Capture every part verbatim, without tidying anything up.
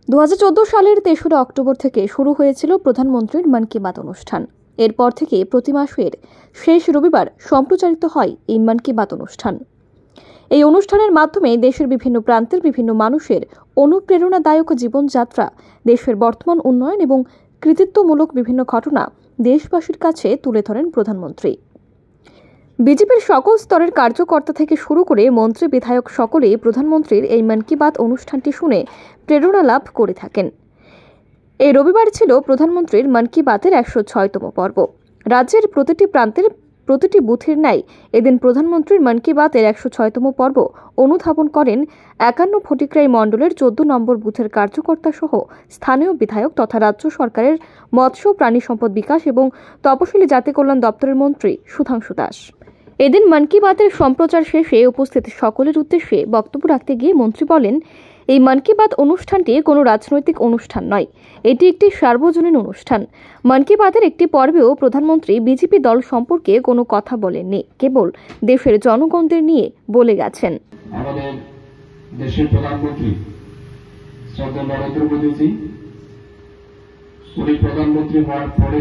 দু হাজার চোদ্দ সালের তেসরা অক্টোবর থেকে শুরু হয়েছিল প্রধানমন্ত্রীর মন কি বাত অনুষ্ঠান। এরপর থেকে প্রতি মাসের শেষ রবিবার সম্প্রচারিত হয় এই মন কি বাত অনুষ্ঠান। এই অনুষ্ঠানের মাধ্যমে দেশের বিভিন্ন প্রান্তের বিভিন্ন মানুষের অনুপ্রেরণাদায়ক জীবনযাত্রা, দেশের বর্তমান উন্নয়ন এবং কৃতিত্বমূলক বিভিন্ন ঘটনা দেশবাসীর কাছে তুলে ধরেন প্রধানমন্ত্রী। বিজেপির সকল স্তরের কার্যকর্তা থেকে শুরু করে মন্ত্রী বিধায়ক সকলেই প্রধানমন্ত্রীর এই মন কি বাত অনুষ্ঠানটি শুনে প্রেরণা লাভ করে থাকেন। এই রবিবার ছিল প্রধানমন্ত্রীর মন কি বাতের একশো ছয়তম পর্ব। রাজ্যের প্রতিটি প্রান্তের প্রতিটি বুথের ন্যায় এদিন প্রধানমন্ত্রীর মন কি বাতের একশো ছয়তম পর্ব অনুধাবন করেন একান্ন ফটিকরাই মণ্ডলের চোদ্দ নম্বর বুথের কার্যকর্তা সহ স্থানীয় বিধায়ক তথা রাজ্য সরকারের মৎস্য প্রাণী সম্পদ বিকাশ এবং তপশিলি জাতি কল্যাণ দপ্তরের মন্ত্রী সুধাংশু দাস। এদিন মন কি বাতের সম্প্রচার শেষে উপস্থিত সকলের উদ্দেশ্যে বক্তব্য রাখতে গিয়ে মন্ত্রী বলেন, এই মন কি বাত অনুষ্ঠানটি কোনো রাজনৈতিক অনুষ্ঠান নয়, এটি একটি সার্বজনীন অনুষ্ঠান। মন কি বাতের একটি পর্বেও প্রধানমন্ত্রী বিজেপি দল সম্পর্কে কোনো কথা বলেননি, কেবল দেশের জনগণদের নিয়ে বলে গেছেন। আমাদের দেশের প্রধানমন্ত্রী শ্রদ্ধা নরেন্দ্র মোদীজি, উনি প্রধানমন্ত্রী হওয়ার পরে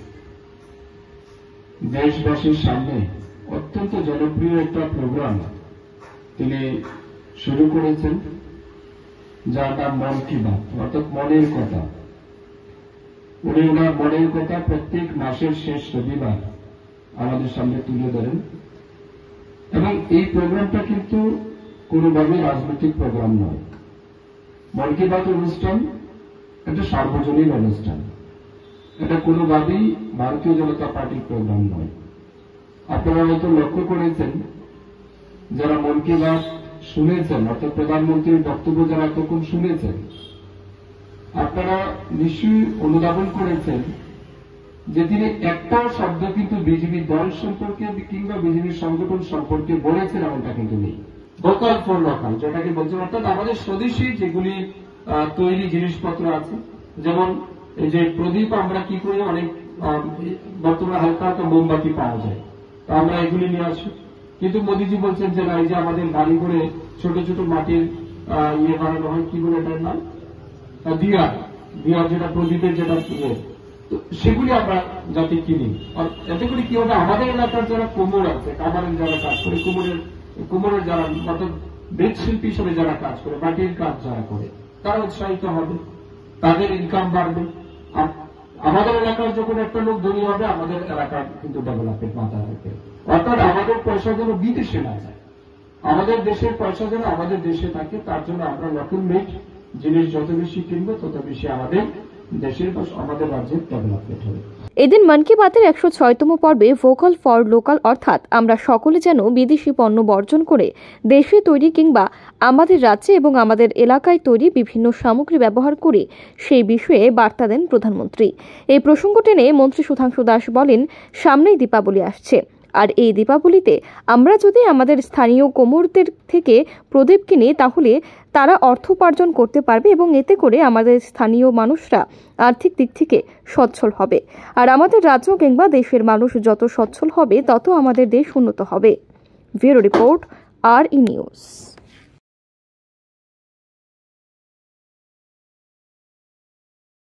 দেশবাসীর সামনে অত্যন্ত জনপ্রিয় একটা প্রোগ্রাম তিনি শুরু করেছেন, যার নাম মন কি বাত, অর্থাৎ মনের কথা। উনি ওনার মনের কথা প্রত্যেক মাসের শেষ রবিবার আমাদের সামনে তুলে ধরেন এবং এই প্রোগ্রামটা কিন্তু কোনোভাবেই রাজনৈতিক প্রোগ্রাম নয়। মন কি বাত অনুষ্ঠান একটা সার্বজনীন অনুষ্ঠান, এটা কোনোভাবেই ভারতীয় জনতা পার্টির প্রোগ্রাম নয়। আপনারা হয়তো লক্ষ্য করেছেন, যারা মন কি বাত শুনেছেন, অর্থাৎ প্রধানমন্ত্রীর বক্তব্য যারা তখন শুনেছেন, আপনারা নিশ্চয়ই অনুধাবন করেছেন যে তিনি একটা শব্দ কিন্তু বিজেপি দল সম্পর্কে কিংবা বিজেপি সংগঠন সম্পর্কে বলেছেন এমনটা কিন্তু নেই। ভোকাল ফর লোকাল যেটাকে বলছেন, অর্থাৎ আমাদের স্বদেশী যেগুলি তৈরি জিনিসপত্র আছে, যেমন এই যে প্রদীপ আমরা কি করি, অনেক বর্তমানে হালকা হালকা মোমবাতি পাওয়া যায়, তো আমরা এগুলি নিয়ে আসি। কিন্তু মোদীজি বলছেন যে না, এই যে আমাদের গাড়ি করে ছোট ছোট মাটির ইয়ে বানানো হয়, কি বলে এটার নাম, দিয়া দিয়া যেটা প্রদীপের যেটা ইয়ে, সেগুলি আমরা যাতে কিনি। এতে করে কি হবে, আমাদের এলাকার যারা কোমর আছে, কামারের যারা কাজ করে, কোমরের কোমরের যারা অর্থাৎ মৃৎশিল্পী হিসেবে যারা কাজ করে, মাটির কাজ যারা করে, তারা উৎসাহিত হবে, তাদের ইনকাম বাড়বে। আমাদের এলাকার যখন একটা লোক ধনী হবে, আমাদের এলাকার কিন্তু ডেভেলপমেন্ট মাথা রাখবে। অর্থাৎ আমাদের পয়সা যেন বিদেশে না যায়, আমাদের দেশের পয়সা যেন আমাদের দেশে থাকে, তার জন্য আমরা নতুন মেট জিনিস যত বেশি কিনবো তত বেশি আমাদের দেশের বা আমাদের রাজ্যের ডেভেলপমেন্ট হবে। এদিন মন কি বাতের একশো ছয়তম পর্বে ভোকাল ফর লোকাল, অর্থাৎ আমরা সকলে যেন বিদেশি পণ্য বর্জন করে দেশে তৈরি কিংবা আমাদের রাজ্যে এবং আমাদের এলাকায় তৈরি বিভিন্ন সামগ্রী ব্যবহার করি, সেই বিষয়ে বার্তা দেন প্রধানমন্ত্রী। এই প্রসঙ্গ টেনে মন্ত্রী সুধাংশু দাস বলেন, সামনেই দীপাবলি আসছে, আর এই দীপাবলিতে আমরা যদি আমাদের স্থানীয় কোমরদের থেকে প্রদীপ কিনি, তাহলে তারা অর্থ উপার্জন করতে পারবে এবং এতে করে আমাদের স্থানীয় মানুষরা আর্থিক দিক থেকে সচ্ছল হবে। আর আমাদের রাজ্য কিংবা দেশের মানুষ যত সচ্ছল হবে, তত আমাদের দেশ উন্নত হবে। ব্যুরো রিপোর্ট, আর ই নিউজ।